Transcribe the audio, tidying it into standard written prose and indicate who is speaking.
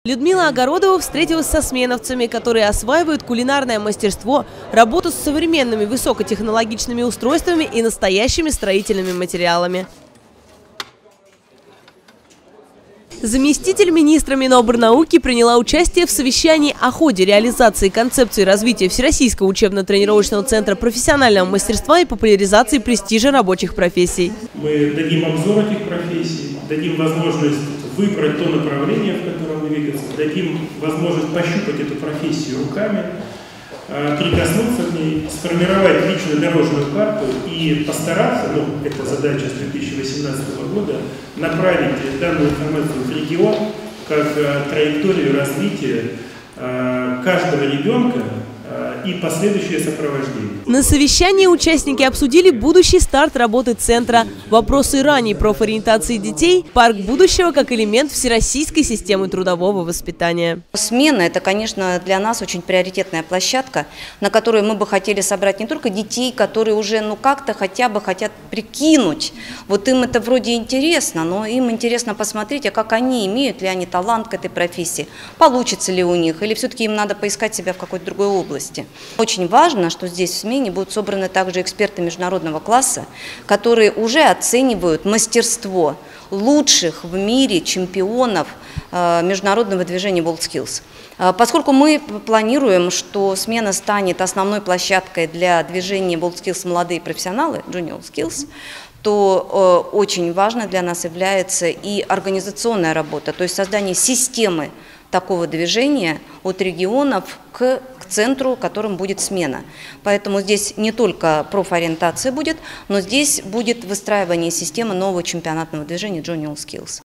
Speaker 1: Людмила Огородова встретилась со сменовцами, которые осваивают кулинарное мастерство, работу с современными высокотехнологичными устройствами и настоящими строительными материалами. Заместитель министра Минобрнауки приняла участие в совещании о ходе реализации концепции развития Всероссийского учебно-тренировочного центра профессионального мастерства и популяризации престижа рабочих профессий.
Speaker 2: Мы дадим обзор этих профессий, дадим возможность выбрать то направление, в котором двигаться, дадим возможность пощупать эту профессию руками, прикоснуться к ней, сформировать личную дорожную карту и постараться, это задача с 2018 года, направить данную информацию в регион как траекторию развития каждого ребенка и последующее сопровождение.
Speaker 1: На совещании участники обсудили будущий старт работы центра, вопросы ранней профориентации детей, парк будущего как элемент всероссийской системы трудового воспитания.
Speaker 3: Смена – это, конечно, для нас очень приоритетная площадка, на которой мы бы хотели собрать не только детей, которые уже как-то хотя бы хотят прикинуть. Вот им это вроде интересно, но им интересно посмотреть, а как они, имеют ли они талант к этой профессии, получится ли у них, или все-таки им надо поискать себя в какой-то другой области. Очень важно, что здесь в смене будут собраны также эксперты международного класса, которые уже оценивают мастерство лучших в мире чемпионов международного движения WorldSkills. Поскольку мы планируем, что смена станет основной площадкой для движения WorldSkills молодые профессионалы, Junior Skills, то очень важно для нас является и организационная работа, то есть создание системы такого движения от регионов к центру, которым будет смена. Поэтому здесь не только профориентация будет, но здесь будет выстраивание системы нового чемпионатного движения Junior Skills.